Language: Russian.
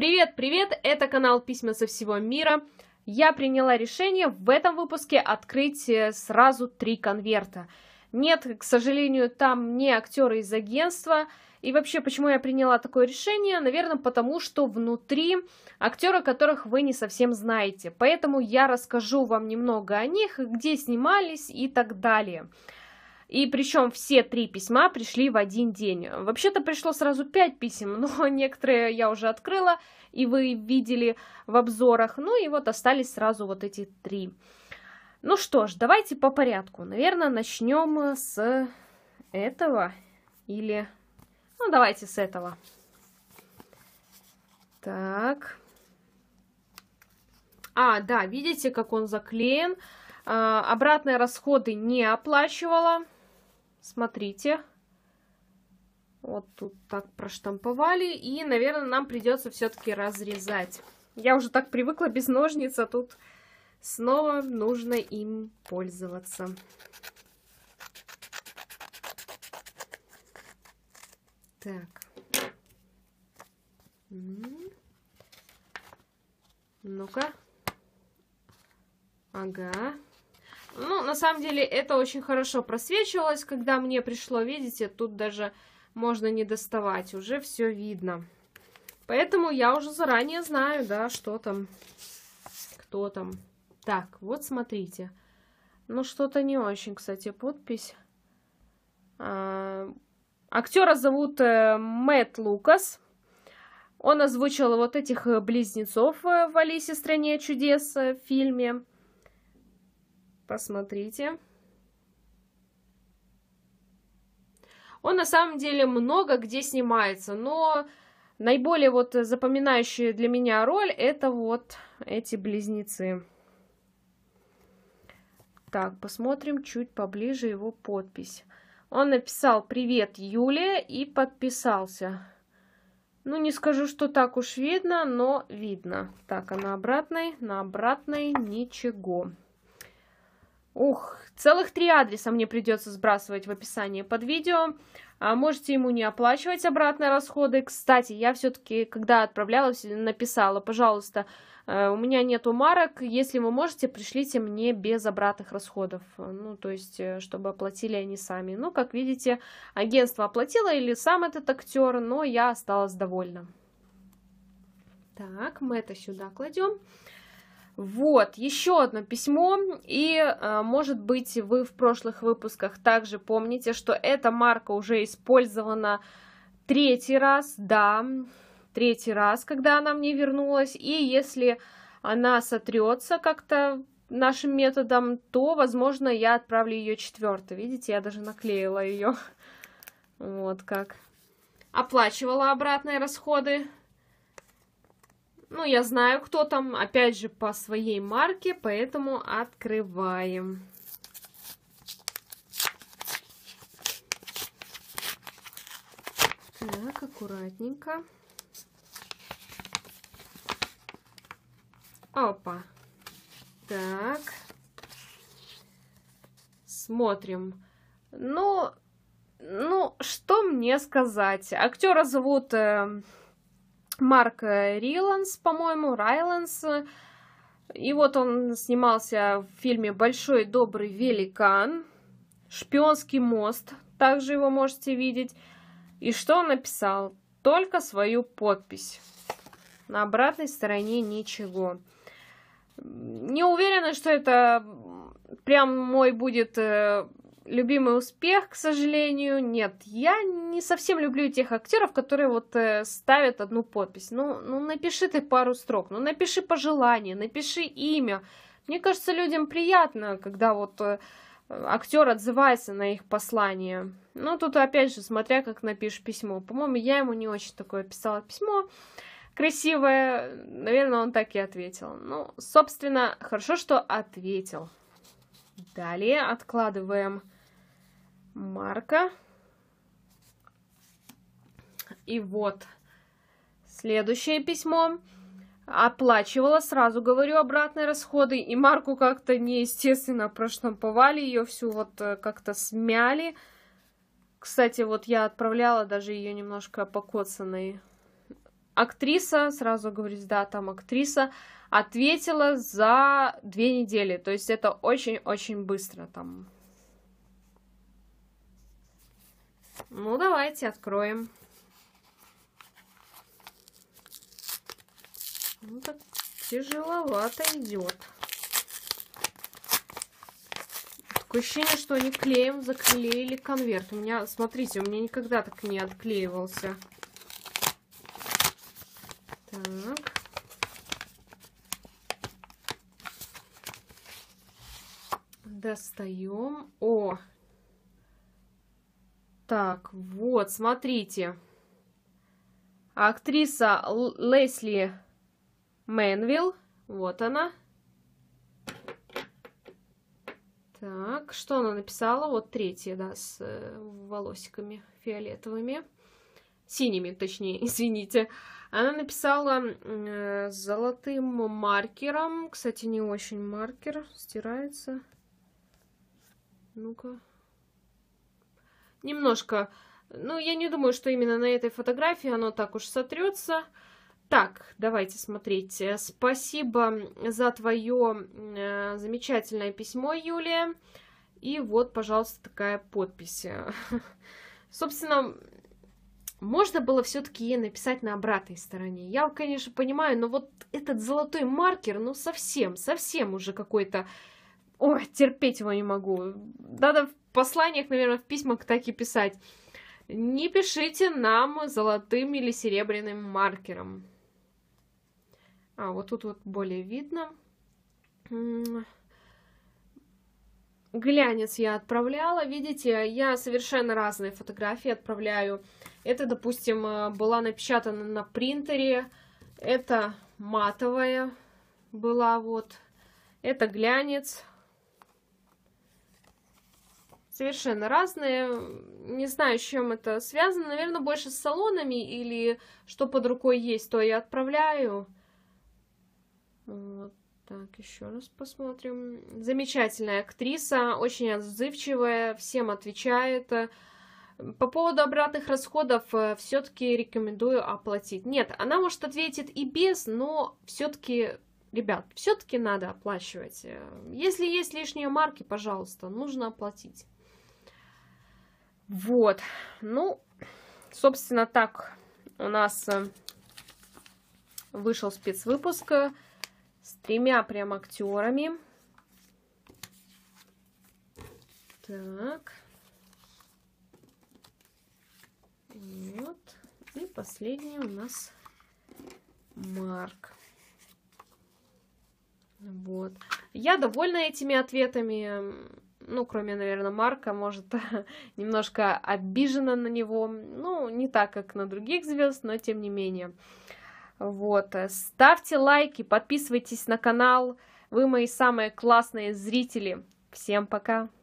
Привет-привет! Это канал Письма со всего мира. Я приняла решение в этом выпуске открыть сразу 3 конверта. Нет, к сожалению, там не актеры из агентства. И вообще, почему я приняла такое решение? Наверное, потому что внутри актеры, которых вы не совсем знаете. Поэтому я расскажу вам немного о них, где снимались и так далее. И причем все 3 письма пришли в один день. Вообще-то пришло сразу 5 писем, но некоторые я уже открыла, и вы видели в обзорах. Ну и вот остались сразу вот эти 3. Ну что ж, давайте по порядку. Наверное, начнем с этого. Или... Ну, давайте с этого. Так. Да, видите, как он заклеен. Обратные расходы не оплачивала. Смотрите. Вот тут так проштамповали. И, наверное, нам придется все-таки разрезать. Я уже так привыкла без ножниц, а тут снова нужно им пользоваться. Так. Ну-ка. Ага. Ну, на самом деле, это очень хорошо просвечивалось, когда мне пришло, видите, тут даже можно не доставать, уже все видно. Поэтому я уже заранее знаю, да, что там, кто там. Так, вот смотрите. Ну, что-то не очень, кстати, подпись. Актера зовут Мэтт Лукас. Он озвучил вот этих близнецов в «Алисе в стране чудес» в фильме. Посмотрите. Он на самом деле много где снимается, но наиболее вот запоминающая для меня роль это вот эти близнецы. Так, посмотрим чуть поближе его подпись. Он написал «Привет, Юлия» и подписался. Ну, не скажу, что так уж видно, но видно. Так, а на обратной ничего. Ух, целых 3 адреса мне придется сбрасывать в описании под видео. Можете ему не оплачивать обратные расходы. Кстати, я все-таки, когда отправлялась, написала, пожалуйста, у меня нету марок, если вы можете, пришлите мне без обратных расходов. Ну, то есть, чтобы оплатили они сами. Ну, как видите, агентство оплатило или сам этот актер, но я осталась довольна. Так, мы это сюда кладем. Вот, еще одно письмо, и, может быть, вы в прошлых выпусках также помните, что эта марка уже использована 3-й раз, да, 3-й раз, когда она мне вернулась, и если она сотрется как-то нашим методом, то, возможно, я отправлю ее 4-й, видите, я даже наклеила ее, вот как, оплачивала обратные расходы. Ну, я знаю, кто там, опять же, по своей марке, поэтому открываем. Так, аккуратненько. Опа. Так. Смотрим. Ну, что мне сказать? Актера зовут... Марк Райланс, по-моему, Райланс. И вот он снимался в фильме «Большой добрый великан», «Шпионский мост», также его можете видеть. И что он написал? Только свою подпись. На обратной стороне ничего. Не уверена, что это прям мой будет... любимый успех, к сожалению, нет. Я не совсем люблю тех актеров, которые вот ставят одну подпись. Ну, напиши ты пару строк, ну, напиши пожелание, напиши имя. Мне кажется, людям приятно, когда вот актер отзывается на их послание. Ну, тут опять же, смотря как напишешь письмо. По-моему, я ему не очень такое писала письмо красивое. Наверное, он так и ответил. Ну, собственно, хорошо, что ответил. Далее откладываем марка. И вот следующее письмо. Оплачивала, сразу говорю, обратные расходы. И марку как-то неестественно проштамповали. Ее всю вот как-то смяли. Кстати, вот я отправляла даже ее немножко покоцанной. актриса, сразу говорю, да, там актриса, ответила за 2 недели. То есть это очень-очень быстро там. Ну, давайте откроем. Ну, так тяжеловато идет. Такое ощущение, что они клеем заклеили конверт. У меня, смотрите, у меня никогда так не отклеивался. Так. Достаем. О! Так, вот, смотрите. Актриса Лесли Мэнвилл. Вот она. Так, что она написала? Вот третья, да, с волосиками фиолетовыми. Синими, точнее, извините. Она написала золотым маркером. Кстати, не очень маркер. Стирается. Ну-ка. Немножко. Ну, я не думаю, что именно на этой фотографии оно так уж сотрется. Так, давайте смотреть. Спасибо за твое замечательное письмо, Юлия. И вот, пожалуйста, такая подпись. Собственно, можно было все-таки написать на обратной стороне. Я, конечно, понимаю, но вот этот золотой маркер, ну, совсем уже какой-то... Ой, терпеть его не могу. Надо в посланиях, наверное, в письмах так и писать. Не пишите нам золотым или серебряным маркером. А, вот тут вот более видно. Глянец я отправляла. Видите, я совершенно разные фотографии отправляю. Это, допустим, была напечатана на принтере. Это матовая была вот. Это глянец. Совершенно разные. Не знаю, с чем это связано. Наверное, больше с салонами или что под рукой есть, то я отправляю. Вот так, еще раз посмотрим. Замечательная актриса, очень отзывчивая, всем отвечает. По поводу обратных расходов все-таки рекомендую оплатить. Нет, она может ответить и без, но все-таки, ребят, все-таки надо оплачивать. Если есть лишние марки, пожалуйста, нужно оплатить. Вот, ну, собственно, так у нас вышел спецвыпуск с 3 прям актерами. Так. Вот. И последний у нас Марк. Вот. Я довольна этими ответами. Ну, кроме, наверное, Марка, может, немножко обижена на него. Ну, не так, как на других звезд, но тем не менее. Вот. Ставьте лайки, подписывайтесь на канал. Вы мои самые классные зрители. Всем пока!